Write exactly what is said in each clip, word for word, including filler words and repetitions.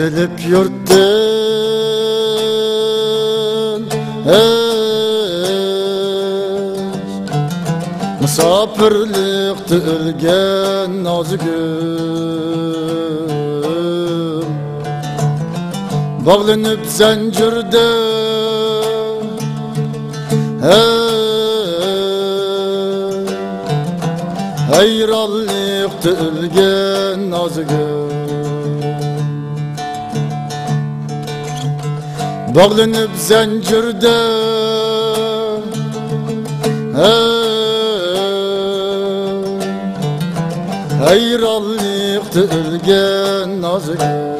Ayrilip yurtdan musafirlikte ölgen nazgüm bağlanıp zincirde hayrallıkta ölgen nazgüm bağlanıp zincirde hayrallıkta ölgen nazgüm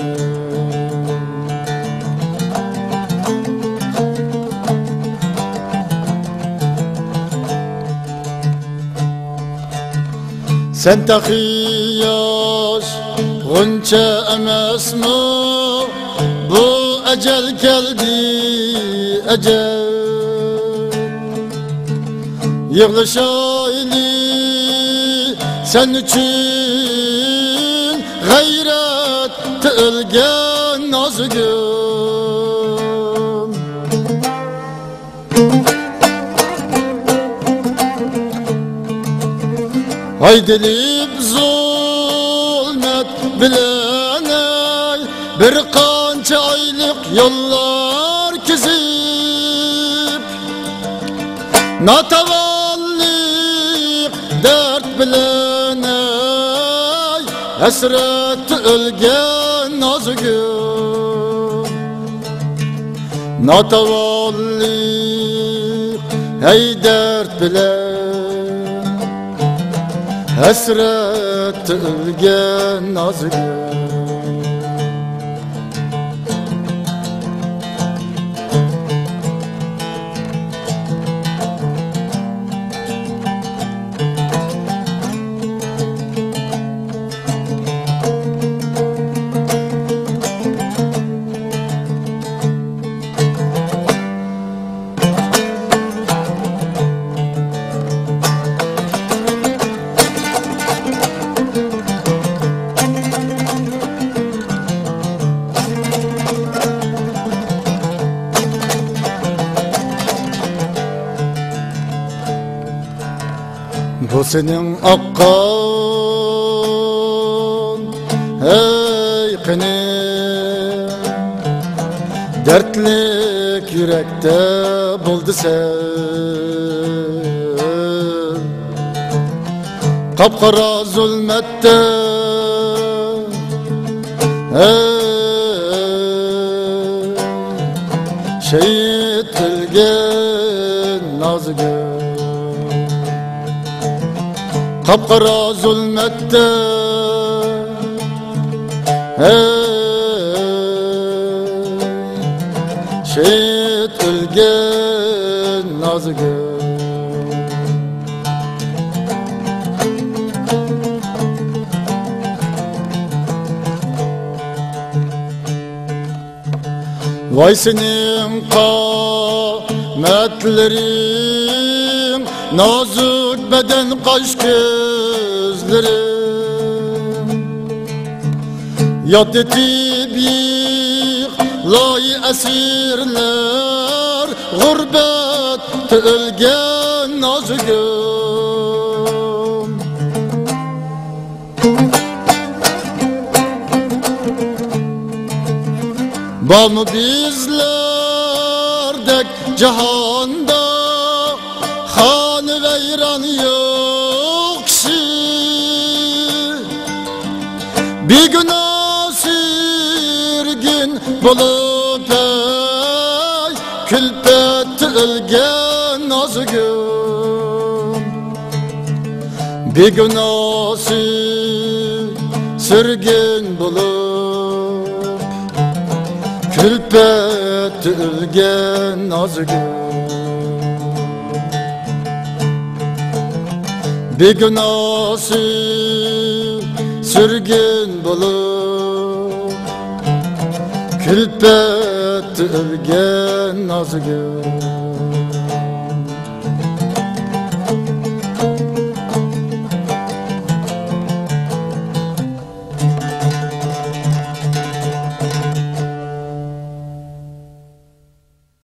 sen tahiyaş gunça emasmi bu ecel geldi ecel yığlaşaylı sen için gayret ölgen nazgüm haydelip zulmet bileney bir kança aylık yollar kezip natavallik dert bileney esret ölgen nazgüm natavallik hey dert bilen hasret ölgen nazgüm bu senin akkan ey kınem dertlik yürekte buldu sen kapkara zulmette ey şehit ölgen nazgüm kapkara zulmette hey şehit ölgen nazgüm vay senin kametlerin nazuk beden kaş gözlerim yad etip yıklayı esirler gurbette ölgen nazgüm bamı bizlerdek cihanda han veyran yok ki bir günah sürgün bulup ey külpet ölgen nazgüm bir günah sürgün bulup külpet ölgen nazgüm bir günah sürgün bulup külpet ölgen nazgüm